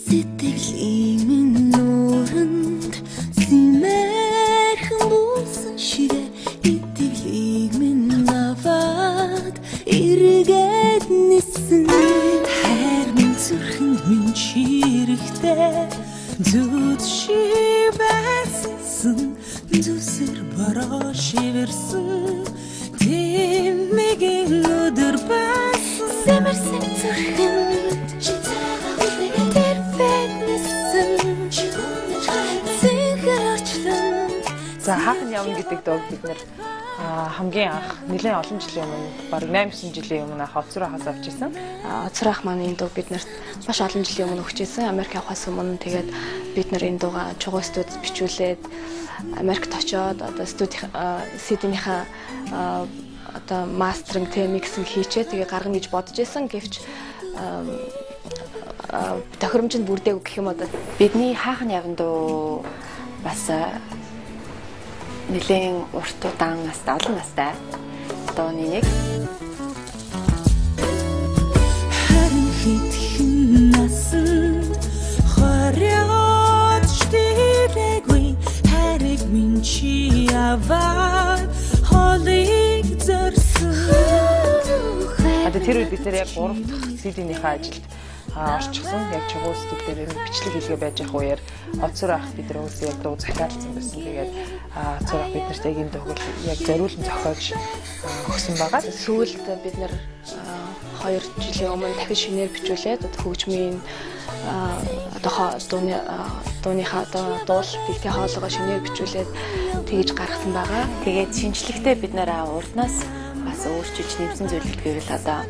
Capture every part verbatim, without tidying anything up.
Сэтгэлийн минь нууранд симэрхэн буусан ширээ итгэлийг минь аваад эргээд нисэн хайр минь зүрхэнд минь чирэгтэй зүуд шивэсэн зүсэр бороо шивэрсэн тэмэгийн өдөр басан сэмэрсэн зүрхэнд За хаахан явна гэдэг дуу бид нэр хамгийн анх нэлээд олон жилийн өмнө бараг найман жилийн өмнө анх оцроо хас авч ирсэн. Оцроо ах маань энэ дуу бид нарт маш олон жилийн өмнө өгч ирсэн. Америк явахаас өмнө тэгээд бид нар энэ дууга чугуй студид бичүүлээд Америкт очоод одоо студи сиднийхаа одоо мастеринг тэ миксинг хийчээ тэгээ гаргана гэж бодож исэн. Гэвч тохиромжинд бүрдээгүй гэх юм одоо бидний хаахан явна дуу бас нэлээд урт удаан настай олон настай дууны нэг харин хитгэн насанд хорёод штилэггүй хариг минь чи аваад холыг зорсон. Одоо тэр үед бид нэр яг гурав дахь сиднийхээ ажилд орчихсон. Яг чугуй студ дээр бичлэг хийлгээ байж явах үеэр оцор ах бид нар өөсөө яг дуу захиалсан байсан. Тэгээд оцор ах бид нарт яг энэ дууг яг зориулсан зохиож өгсөн байгаа. Сүүлд бид нар хоёр жилийн өмнө дахиж шинээр бичүүлээд хөгжмийн одоо дууны дууныхаа одоо дуул бэлтгэх хоолойгоо шинээр бичүүлээд тэгж гаргасан байгаа. Тэгээд шинжлэхдээ бид нар урднаас бас өөрчилж нэмсэн зүйлүүд гэвэл одоо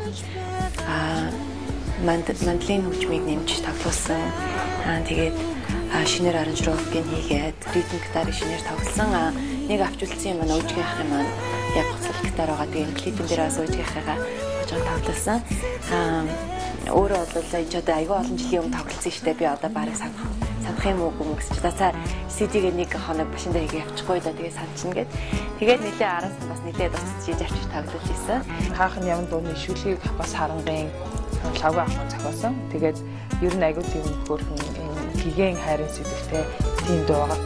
мандлын хөгжмийг нэмж тоглуулсан. Аа тэгээд шинээр аранжировкийг хийгээд ритм гитарыг шинээр тоглосон. Нэг авч үлдсэн юм аа өвжгийн ах юм аа яг гоцол гитар байгаа. Тэгээд клипэн дээр бас өвжгийн ахыгаа хожоо тоглосон. Аа өөрөө бол энэ ч одоо аюул олон жилийн өмнө тоглосон шүү дээ. Би одоо барыг санах санах юм уу гүмгс чи дацаа сидигээ нэг хоног машин дээр хийгээ явчихгүй да тэгээд санчна гэд. Тэгээд нэлээ араас нь бас нэлээ дутж хийж авчиж тоглож ирсэн. Хаахан явна дууны шүлгийг бас харангын лавга ахын зохиосон. Тэгээд ер нь аюул тийм хөөрхөн гигэн хайрын сэтгэлтэй тийм дуу байгаа.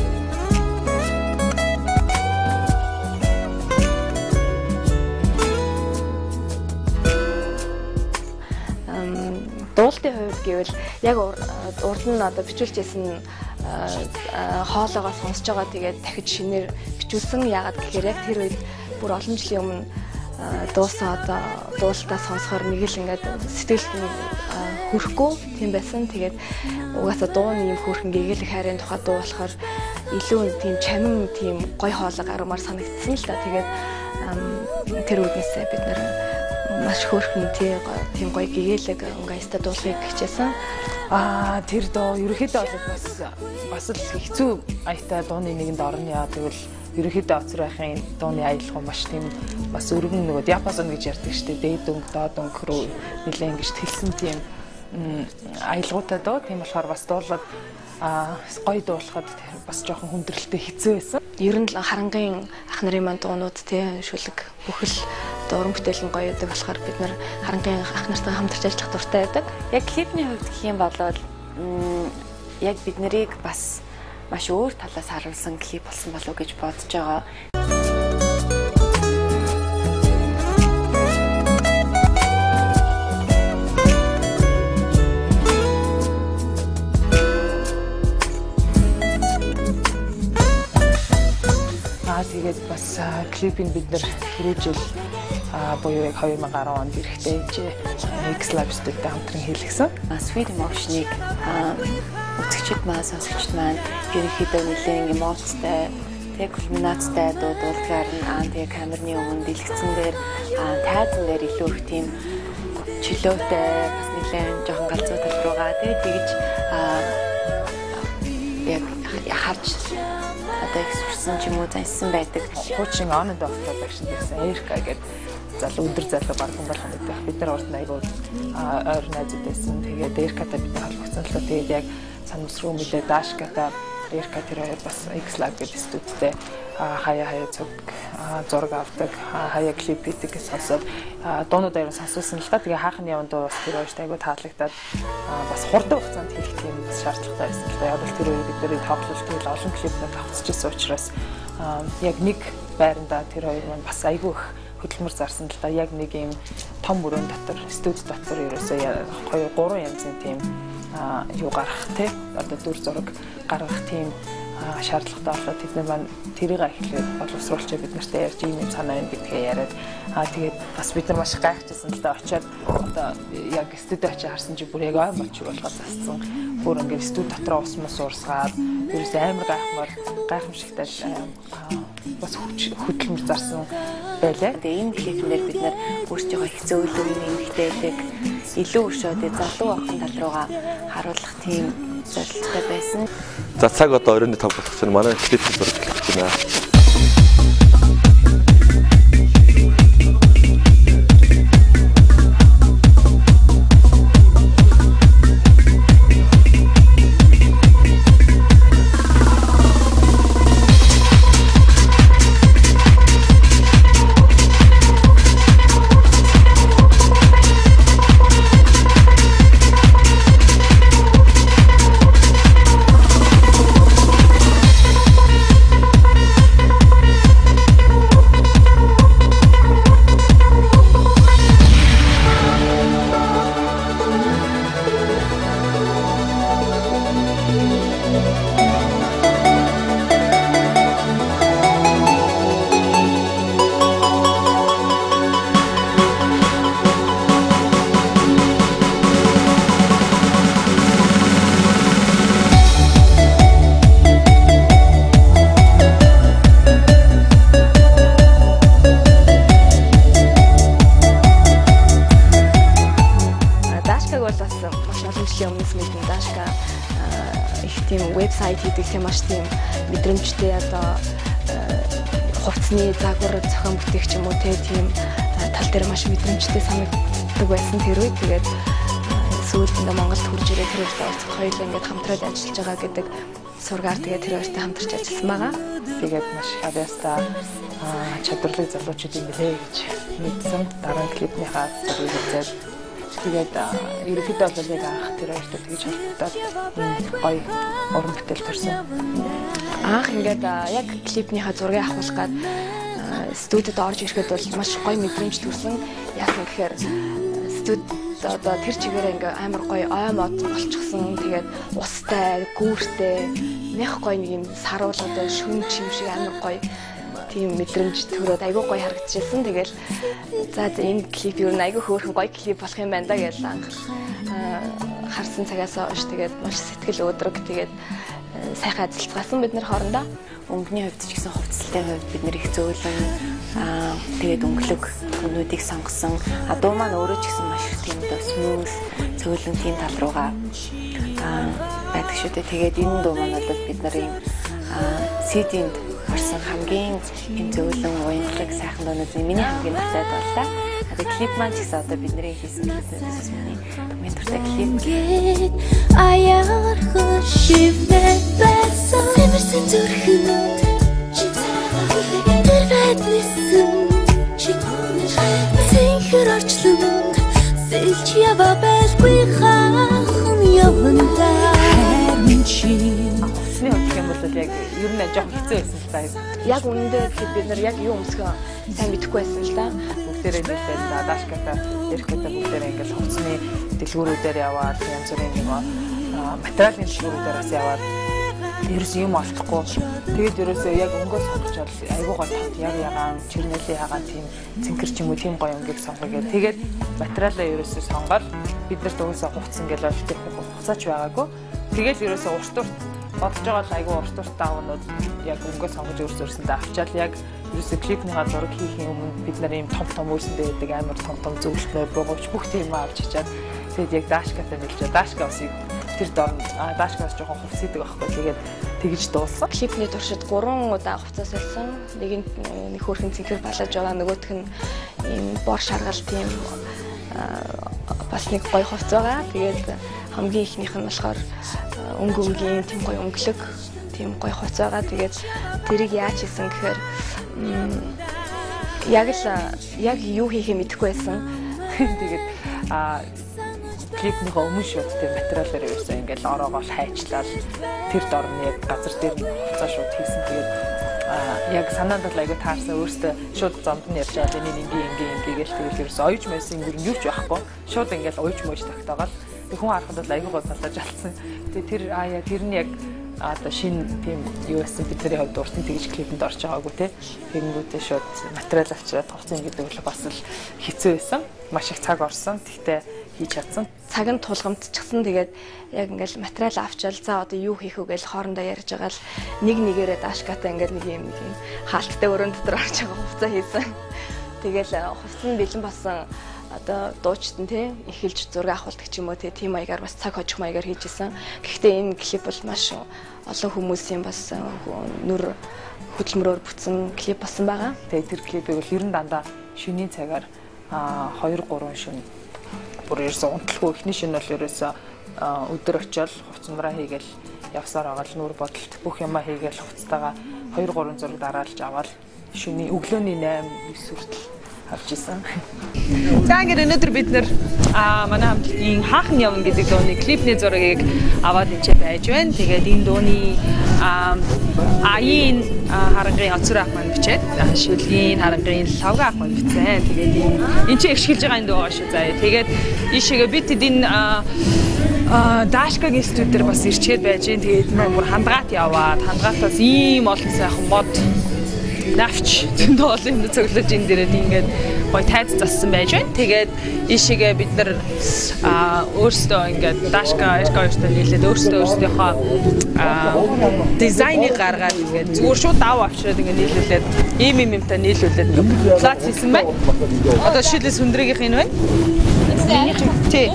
Дуултын хувьд гэвэл яг урд нь одоо бичүүлжсэн хоолойгоо сонсож байгаа тэгээд дахиж шинээр бичүүлсэн. Яагаад гэхээр яг тэр үед бүр олон жилийн өмнө дуусан одоо дуултаа сонсохоор нэг л ингээд сэтгэлд нь хүрэхгүй тийм байсан. Тэгээд угаасаа дууны юм хөөрхөн гэгээлэг хайрын тухай дуу болохоор илүү тийм чамин тийм гой хоолой гармаар санагдсан л та. Тэгээд тэр үднээсээ бид нэр маш хөөрхөн тийм гоё гэгээлэг өнгөйстэй дуулахыг хичээсэн. Аа тэр дуу ерөөхдөө бас бас л хэцүү аятай дууны нэгэнд орно яа. Тэгвэл ерөөхдөө оцор байхын дууны аялал маш тийм бас өргөн нөгөө диапазон гэж ярьдаг шүү дээ. Дээд өнгө, доод өнгө рүү нэлээд ингэж тэлсэн тийм аялгуутай дуу. Тийм болохоор бас дуулаад аа гоё дуулахад бас жоохон хүндрэлтэй хэцүү байсан. Ер нь л харангын ах нарын маань дуунууд тийм шүлэг бүхэл уран бүтээл нь гоё байдаг болохоор бид нар харангын ах нартай хамтарч ажиллах дуртай байдаг. Яг клипний хувьд гэх юм бол яг бид нарыг бас маш өөр талаас харуулсан клип болсон болов уу гэж бодож байгаа. Тэгээд бас клипийг бид нэр түрүүжил буюу яг two thousand ten онд ирэхдээ X-Lab студид хамтран хийлгэсэн. Sweet Emotion-ыг үзэгчид маань сонсогчд маань ерөнхийдөө нэлээд эмоцтой, тэг кульминацтай дуудлагаар нь аа тэг камерны өмнө дэлгэцэн дээр тайзан дээр илүү их тийм чөлөөтэй бас нэлээд жоохон галзуу тал руугаа тэг тэгж яг харж одоо экспрессэн ч юм уу зансан байдаг. Хуучин on and off production гэсэн Эрка гэдэг залуу өндөр залуу барган болгоно гэдэг. Бид нар урд айгуу ойр найзууд байсан. Тэгээд Эркатай бид холбогдсон л тэгээд яг санамсруу мэдээ Дашкатай Эрка тэр хоёр бас X-Lab гэдэг студидтэй хаяа хаяа цог зураг авдаг, хаяа клип хийдэг гэж сонсоод дуунууд аяар сонсуулсан л та. Тэгээ хаахны яванд бас тэр хоёрт айгүй таалагдаад бас хурдан хугацаанд хийх тийм шаардлагатай байсан л та. Яг л тэр үед бид нэр тоглолт тэгэл олон клипнүүд авчижсэн учраас яг нэг байранда тэр хоёр маань бас айгүй их хөдөлмөр зарсан л та. Яг нэг юм том өрөөнд дотор, студи дотор ерөөсөө хоёр гурван янзын тийм юу гаргах тий. Одоо дүр зураг гаргах тийм шаардлагатай болоод тэд нар маань тэрийг эхлээд боловсруулчаа бид нартай ярьж ийм юм санаа байна гэдгээ яриад аа тэгээд бас бид нар маш гайхажсэн л да очиад одоо яг студи очиж харсан чи бүр яг ой моч болгоод зассан. Бүр ингээд студи дотроо ус мус уурсгаад ерөөсөө амар гайхмаар гайхамшигтай бас хөдөлмөр зарсан байлаа. Тэгээ энэ клипнээр бид нар өөрсдийнхөө их зөөлөн нэмэгтэй байдаг илүү өшөөдөө залуу охин тал руугаа харуулах тийм зорилттой байсан. За цаг одоо оройн тав болох чинь манай клип зураг эхэлж байна. Вебсайт хийдэг тийм маш тийм мэдрэмжтэй одоо хувцсны загвар зохион бүтээгч юм уу тийм тал дээр маш мэдрэмжтэй санагддаг байсан тэр үед. Тэгээд сүүлдээ Монголд хурж ирээд тэр хоёртой уулзах хоёулаа ингээд хамтраад ажиллаж байгаа гэдэг сургаар тэгээд тэр хоёртой хамтарч ажилласан байгаа. Тэгээд маш авьяастай чадварлаг залуучууд юм билээ гэж мэдсэн. Дараа клипнийхаа зургийг үзээд тэгээд ерөнхийдөө бол яг анх тэр хоёртой тэгж холбогдоод гоё уран бүтээл төрсөн. Анх ингээд яг клипнийхаа зургийг авах гад студид орж ирэхэд бол маш гоё мэдрэмж төрсөн. Яг нь гэхээр студ одоо тэр чигээр ингээ амар гоё ой мод болчихсон. Тэгээд устай, гүүртэй, нэх гоё нэг юм саруул одоо шүн чим шиг амар гоё тийм мэдрэмж төрөөд айгүй гоё харагдчихсан. Тэгэл за энэ клип юу нэг айгүй хөөрхөн гоё клип болох юм байна да гэж анх харсан цагаас хойш тэгээд маш сэтгэл өдрөг тэгээд сайхан ажиллацгаасан бид нар хоорондоо. Өнгөний хувьд ч гэсэн хувцастай хувьд бид нэр их зөөлөн аа тэгээд өнгөлөг өнүүдийг сонгосон. А дуу маань өөрөө ч гэсэн маш их тийм дөө смүүс зөөлөн тийм тал руугаа аа байдаг шүү дээ. Тэгээд энэ дуу маань бол бид нарын си-динд орсон хамгийн энэ зөөлөн уянгалаг сайхан дуунууд миний хамгийн дуртай боллаа. Тэгээд клип маань ч гэсэн одоо бидний хийсэн клипээс миний хамгийн дуртай клип. Аяар хөшивнэ байсан эмэрсэн зүрхэнд чи тэр байднэсэн чи сэнхэр орчлон сэлж ява байлгүй хахан яванда харин чи Сний хөдөлгөөн бол яг ер нь жоохон хэцүү байсан л та. Яг үнэндээ бид нар яг юу өмсгөө сайн мэдэхгүй байсан л та. Бүгдээрээ нэлээд даашката эрэхтэй бүгдээрээ ингээл хувцсны дэлгүүрүүдээр яваад янз бүрийн юм материалын дэлгүүрүүдээс яваад ерөөс юм олохгүй. Тэгээд ерөөсөө яг өнгөө сонгочоод айгуу гой тот яг ягаан чирнэлийн хагаан тийм цэнхэр ч юм уу тийм гоё өнгөийг сонгоё гэх. Тэгээд материалаа ерөөсөө сонгоод бид нар дуусаа хувцсан гэж бол тэр хугацаач байгаагүй. Тэгээд ерөөсөө урт урт бодож байгаа л айгүй урт урт даавнууд яг өнгөө сонгож өөрсдөөсөндөө авчаал яг ерөөсөө клипнийхаа зураг хийхийн өмнө бид нар ийм том том өөрсөндөө байдаг амар том том зөвлөлтөөр богооч бүх тийм авч чичаад тэгээд яг даашкатай нэлж даашка усыг тэр дорн даашкаас жоохон хувцсийдэг байхгүй. Тэгээд тэгж дууссан. Клипний туршид гурван удаа хувцас болсон. Нэг нь нэг хөөрхөн цэнхэр балаж байгаа, нөгөөх нь ийм бор шаргал тийм бас нэг гоё хувц байгаа. Тэгээд хамгийн ихнийх нь болохоор өнгө өнгийн тийм гоё өнгөлөг тийм гоё хуц байгаа. Тэгээд тэрийг яаж хийсэн гэхээр яг л яг юу хийхээ мэдэхгүй байсан. Тэгээд а клипний өмнө шууд тийм материалаар ерөөсөө ингээл ороогоо хайчлал тэр дорны яг газар дээр хуцаа шууд хийсэн. Тэгээд яг санаанд л айгүй таарсан өөртөө шууд зомд нь ярьж байгаа энэ ингийн ингийн ингээл тэгэл ерөөсөө оёж мэсэн юм юу ч байхгүй. Шууд ингээл оёж мөж тогтоогоод хүн харахад бол айгүй гол талдаж алдсан. Тэгээд тэр аа тэр нь яг одоо шинэ тийм юу гэсэн бидний хувьд уртын тэгж клипэнд орж байгаагүй те. Тэгэнгүүтээ шууд материал авчираад тоглосон гэдэг бол бас л хэцүү байсан. Маш их цаг орсон. Тэгтээ хийж чадсан. Цаг нь тулгамдчихсан. Тэгээд яг ингээл материал авчаал за одоо юу хийх вэ гэж хоорондоо ярьж байгаа л нэг нэгээрээ даашкатай ингээд нэг юм нэг юм хаалттай өрөөнд дотор орж байгаа хувцас хийсэн. Тэгэл хувцас нь бэлэн болсон одоо дуучтан тий эхэлж зураг авахулдаг ч юм уу тийм маягаар бас цаг хожих маягаар хийжсэн. Гэхдээ энэ клип бол маш олон хүмүүсийн бас нүр хөдөлмөрөөр бүтсэн клип болсон байгаа. Тэгээ тэр клипийг бол ер нь дандаа шөнийн цагаар хоёр гурван шөнө бүр ерөөсөө унтлахгүй эхний шөнө бол ерөөсөө өдөр очиод хувцмараа хийгээл явсаар байгаа л нүр бодолт бүх юмаа хийгээл хувцтайгаа хоёр гурван зураг дараалж аваад шөнийн өглөөний найман девс хүртэл авч исэн. За ингээд өнөөдөр бид нэр манай хамтлагийн Хаахан явна гэдэг дууны клипний зургийг аваад энэ байж байна. Тэгээд энэ дууны аяын харангын оцор ах маань бичээд шилгийн харангын лавга ах маань бичсэн. Тэгээд энэ чинь ихшгэлж байгаа энэ дуу байгаа шүү. За тэгээд ийшээгээ бид энэ Даашкагийн студиудээр бас ирчээд байж гэн. Тэгээд мөн бүр хандгаат яваад хандгаатаас ийм олон сайхан мод навч тэнд олон юм цоглож энэ дээрээ ингээд гой тайз зассан байж байна. Тэгээд ийшээгээ бид нар өөрсдөө ингээд Даашка эрка хоёртой нийлээд өөрсдөө өөрсдийнхөө дизайныг гаргаад ингээд зүгээр шууд дав авчираад ингээд нийлүүлээд ийм юм юмтай нийлүүлээд ингээд плац хийсэн байна. Одоо шилээ сүндрэгийнх энэ байна. Тий.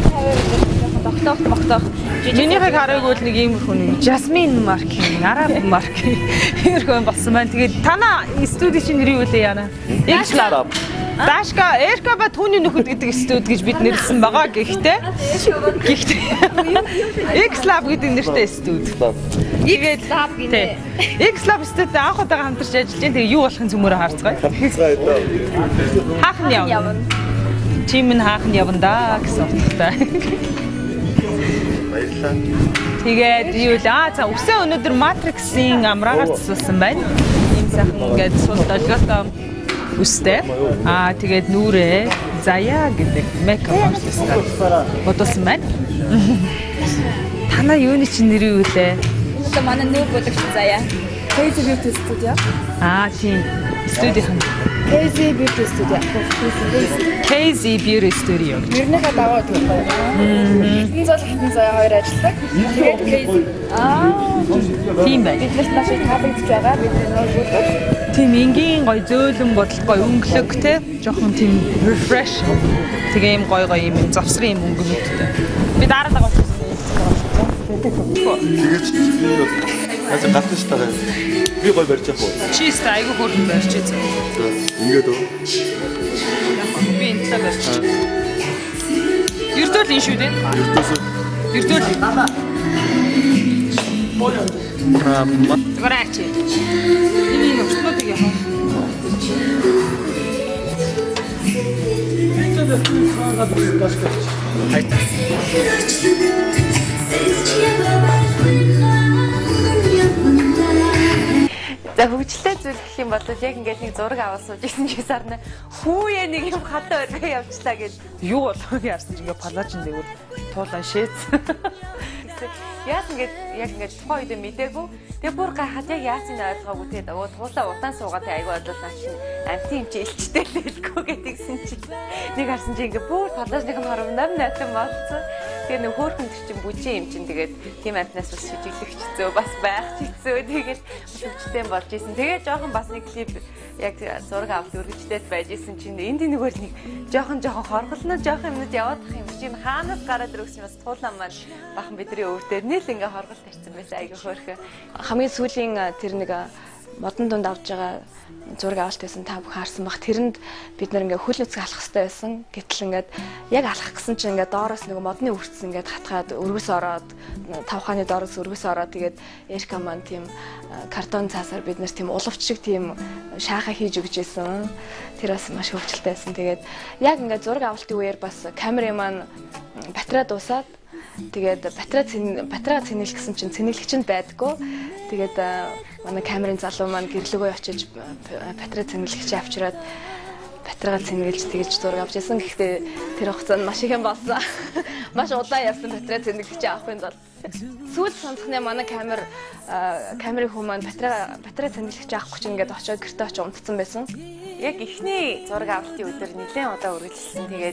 Тогтоох тогтоох. Минийхийг хараагүй л нэг ийм хүн Жасмин маркийн, Араб маркийн хэрхэн болсон байна. Тэгээд танаа студи чинь нэр юу вэ яана? X-Lab. Даашка, Эрка ба түүний нөхөд гэдэг студи гэж бид нэрлсэн байгаа. Гэхдээ гэхдээ X-Lab гэдэг нэртэй студи. Тэгээд Lab гинэ. X-Lab студид анх удаага хамтарч ажиллаж байна. Тэгээд юу болохын цөмөрөө харцгаая. Хаахан явна. Чим нь хаахан явна да гэсэн утгатай. Тэгээд юу л аа за үсээ өнөөдөр Matrix-ийн амраагаар засуулсан байна. Ийм сайхан ингээд сул долгиотой үстэй. Аа тэгээд нүрээ Заяа гэдэг мейкап артистаар бодуулсан байна. Танаа юуны чинь нэр юу вэ? Одоо манай нүүр бүлэгч Заяа. Crazy Beauty Studio. Аа тийм студийн. Crazy Beauty Studio. Crazy Beauty Studio. Нэрнийхээ дагуу тийм байна. Хитэн зол хитэн заяа хоёр ажилладаг. Тэгээд Crazy. Аа. Тийм байна. Биднээс маш их таалагдж байгаа. Бидний нүүр бүлэг. Тийм энгийн гоё зөөлөн бодол гоё өнгөлөг те. Жохон тийм refresh. Тэгээ юм гоё гоё юм завсрын юм өнгөнөдтэй. Би дараа дагуу тэгэж аз гатна ш таа. Би гоё барьж явах уу? Чи ста айгу хөрөн барьж үзээ. Ингээд үү? Би энэ таа барьж. Ердөл ин шүү дээ. Ердөл. Аа. Граач. Энэ юм что ты яах вэ? За хөгжлөө зүйл гэх юм бол яг ингээд нэг зураг аваад сууж ирсэн чи сарна хүүе нэг юм хатаа өргөө явчлаа гэж юу болов яарсан чи ингээд палажин дээгүүр туулан шээц. Яг ингээд яг ингээд тухайн үед мэдээгүй. Тэгээ бүр гайхаад яг яасыг ойлгоогүй тэгээд өө туулаа удаан суугаад айгүй бодлоо чинь амтын юм чи илчтэй л хэлэхгүй гэдгийгсэн чи нэг харсан чи ингээд бүр палажных нь харав нам найтан болсон. Тэгээ нөх хөөрхөн төр чин бүжин юм чин тэгээд тийм амтнаас бас шижиглэх хэцүү бас байх хэцүү тэгээд хөвчтэй болж исэн. Тэгээ жоохон бас нэг клип яг зураг авалт өргөжтэй байж исэн чинь энд нэгөр нэг жоохон жоохон хорголно жоохон юмнууд яваад ах юм чинь хаанаас гараад ирсэн бас туулаа маань бахан бидний өвөр дээр нийл ингээ хоргол тарьсан байсан айгүй хөөрхөн. Хамгийн сүүлийн тэр нэг модон дунд авж байгаа зураг авалт байсан та бүхэн харсан баг. Тэрэнд бид нэр ингээ хөл нүцг алах хэрэгтэй байсан. Гэтэл ингээд яг алах гэсэн чинь ингээ доороос нэг модны үрцэн ингээ хатгаад өргөс ороод тавхааны доороос өргөс ороод тэгээд Эрка маань тийм картон цаасаар бид нар тийм уловч шиг тийм шааха хийж өгч байсан. Тэр бас маш хөвгчлээ байсан. Тэгээд яг ингээд зураг авалтын үеэр бас камерын маань батарей дуусаад тэгээд батарей батарей цэнэлэх гэсэн чинь цэнэглэгч нь байдаггүй. Тэгээд манай камерын залуу маань гэрлөгөө очиж батарей цэнэглэгч авчираад батарейгаа цэнгэлж тэгж зураг авч ирсэн. Гэхдээ тэр хугацаанд маш их юм болсон. Маш удаан явсан батарей цэнгэлж авахын тулд. Сүүл сонсохны манай камер камерын хүмүүс маань батарей батарей цэнгэлж авах гэж ингээд очиод гэртээ очиж унтцсан байсан. Яг эхний зураг авалтын өдөр нэлээд удаа үргэлжилсэн. Тэгээд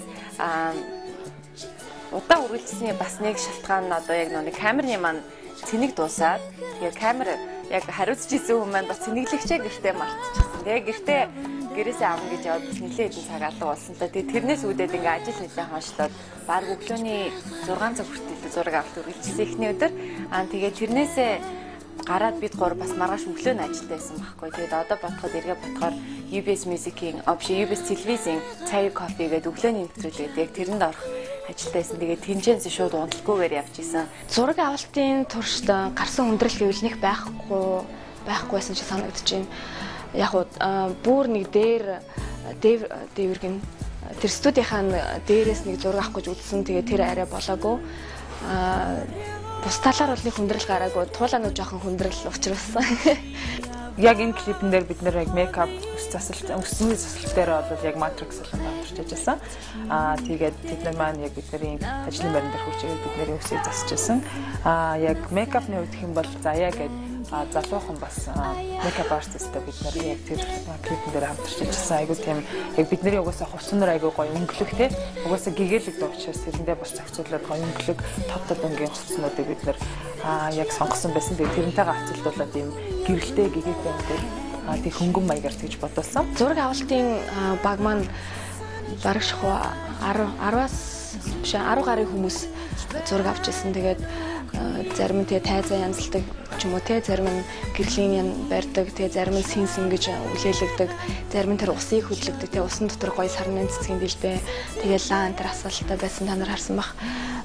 удаан үргэлжилсний бас нэг шалтгаан нь одоо яг нэг камерын маань цэнийг дуусаад тэгээд камер яг хариуцж исэн хүмүүс маань бас цэнэглэгчээ гэртээ мартчихсан. Тэгээд гэртээ гэрээсээ авна гэж яваад нэлээд хэдэн цаг алга болсон та. Тэгээд тэрнээс үүдээд ингээ ажил нэлээд хоншлоод баг өглөөний зургаан цаг хүртэл зураг авалт үргэлжилсэн эхний өдөр. Аа тэгээд тэрнээсээ гараад бид гур бас маргааш өглөө нь ажилдаа байсан байхгүй. Тэгээд одоо бодоход эргээ бодохоор ю би эс Music-ийн опши ю би эс телевизийн цай кофе гэдэг өглөөний нэвтрүүлгээд яг тэрэнд орох ажилтайсан. Тэгээд тэнцэнс шууд унталгүйгээр явж исэн. Зураг авалтын туршид гарсан хүндрэл гэвэл нэг байхгүй байхгүйсэн шиг санагдаж байна. Яг бүр нэг дээр дээвэргэн тэр студийнхаа дээрээс нэг зураг авах гэж үзсэн. Тэгээд тэр арай болоогүй. Аа бус талаар бол нэг хүндрэл гараагүй. Туулаанууд жоохон хүндрэл учруулсан. Яг энэ клипэн дээр бид нэр яг мейкап өс засалт өсний засалт дээр бол яг матрикс болон хамтарч ажилласан. Аа тэгээд бид нар маань яг бидний ажлын байран дээр хурж ирээд бидний өсийг засаж байсан. Аа яг мейкапны үед хэм бол заяа гэдэг залуухан бас мейкап артисттай бид нар яг тэр клипэн дээр хамтарч ажилласан. Айгуу тийм яг бидний угаасаа хувцсан нар айгуу гоё өнгөлөг те. Угаасаа гэгээлэг дуучаас тэрэндээ бас зохицуулаад гоё өнгөлөг тод тод өнгийн хувцснуудыг бид нар аа яг сонгосон байсан. Тэгээд тэрнтэйгээ хавцуулуулаад ийм гэрэлтэй гэгээтэй өндөр аа тийм хөнгөн маягаар тэгж бодуулсан. Зураг авалтын баг маань бараг шахуу араас биш арван гаруй хүмүүс зураг авч ирсэн. Тэгээд зарим нь тэгээ тайзаа янзалдаг ч юм уу те, зарим нь гэрлийн барьдаг, тэгээ зарим нь синсэн гэж үлээлгдэг, зарим нь тэр усыг хөдлөгдөг, тэгээ усан дотор гоё сарны цэцгийн дэлбэ, тэгээ лаан тэр асфальттай байсан та нар харсан бах.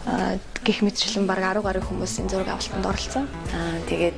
Гэх мэтчлэн баг арван гаруй хүмүүс энэ зураг авалтанд оролцсон. Аа тэгээд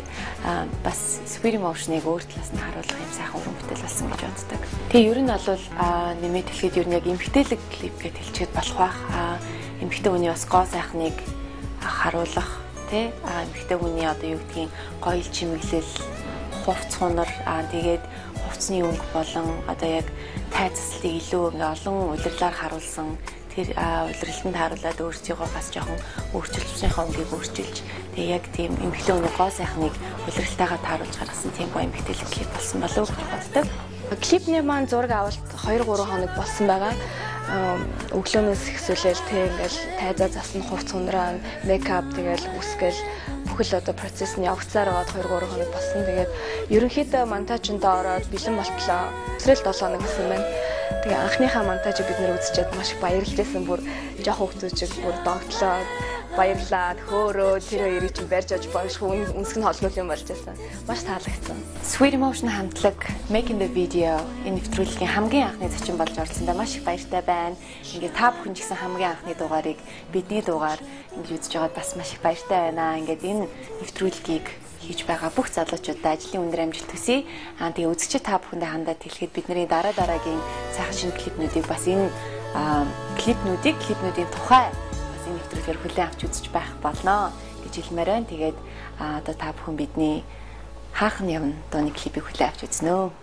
бас Sweet Emotion-ыг өөр талаас нь харуулах юм сайхан уран бүтээл болсон гэж боддог. Тэгээ ер нь бол нэмээд хэлэхэд ер нь яг эмхтэлэг клип гэж хэлчихэд болох бах. Аа эмхтэй хүний бас гоо сайхныг харуулах тий аа эмхтэй хүний одоо юу гэдгийг гоёл чимэглэл, хувц хунар аа тэгээд хувцсны өнгө болон одоо яг тай заслыг илүү ингээ олон удирлаар харуулсан тэр улирлалтанд харуулад өөрсдийгөө бас жоохон өөрчилжсөнийхөө өнгийг өөрчилж тэгээ яг тийм эмхтэй хүний гоо сайхныг улиралтайгаа тааруулж гаргасан тийм гоё эмхтэлэг клип болсон болов уу гэж боддог. Клипний маань зураг авалт хоёр гурван хоног болсон байгаа. Өглөөнөөс ихсүүлэл тэг ингээл тайзаа засна, хувц хундраа, мейкап тэгэл үсгэл бүхэл одоо процесс нь явагцаар байгаад хоёр гурван хоног болсон. Тэгээд ерөнхийдөө монтажиндээ ороод бэлэн болтлоо. Өсрөл долоо хоног болсон байна. Тэгээ анхныхаа монтажийг бид нэр үзчихэд маш их баярлажсэн. Бүр жоох хөвгтүүчиг бүр догтлоо, баярлаад хөөрөө тэр хоёрыг чинь барьж аж боошгүй үнсг нь холгол юм болж байсан. Маш таалагдсан. Sweet Emotion хамтлаг Making the Video энэ нэвтрүүлгийн хамгийн анхны зочин болж оролцсондоо маш их баяртай байна. Ингээд та бүхэн ч гэсэн хамгийн анхны дугаарыг бидний дугаар ингэж үзэж байгаад бас маш их баяртай байна. Ингээд энэ нэвтрүүлгийг хийж байгаа бүх залуучуудад ажлын өндөр амжилт хүсье. Аа тэгээ үзэгчид та бүхэндээ хандаад хэлэхэд бидний дараа дараагийн сайхан шинэ клипнүүдийг бас энэ клипнүүдийг клипнүүдийн тухай бас энэ нэвтрүүлгээр хүлээн авч үзэж байх болно гэж хэлмээр байна. Тэгээд одоо та бүхэн бидний хаах нь явна дууны клипийг хүлээн авч үзнэ.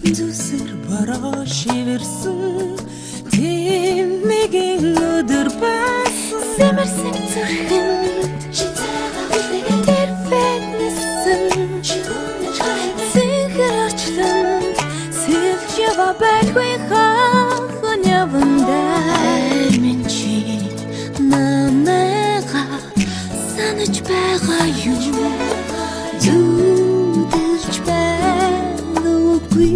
Зүсэр бороо шивэрсэн тэмнэгэн өдөр байсан сэмэрсэн зүрхэнд тэр фэтнэсэн зинхэр орчлонд сэлж ява байхгүй хахан явандаа минь чи намайга санаж байгаа юу зүудэлж байна үгүй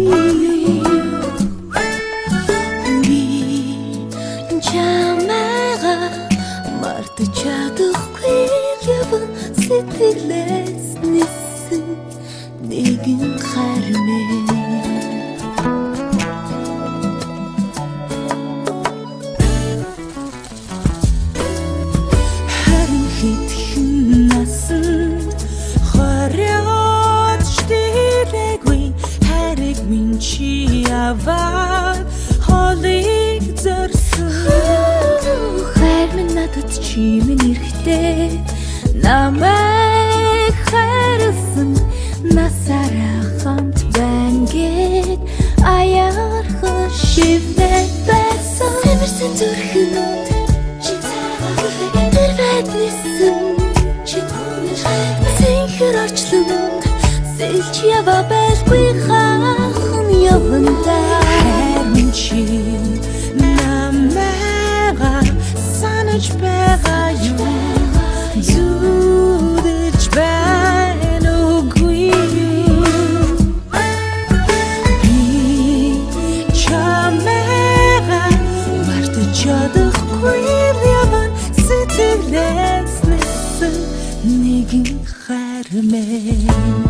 би чамайга мартаж чадахгүй яван сэтгэлээс нисэн нэгэн хармээ Аваад холыг зорсон хайр минь надад чи минь эрэхтэй намайг хайрлсан насаараа хамт байна гэд аяархан шивнээд байсан сэмэрсэн зүрхэнд тэр байднисан зинхэр орчлонд сэлж ява байхгүй хахан явандаа харин чи намайга санаж байгаа юу зүудэлж байна үгүй би чамайга мартаж чадахгүй яван сэтгэлээс нисэн нэгэн хармээ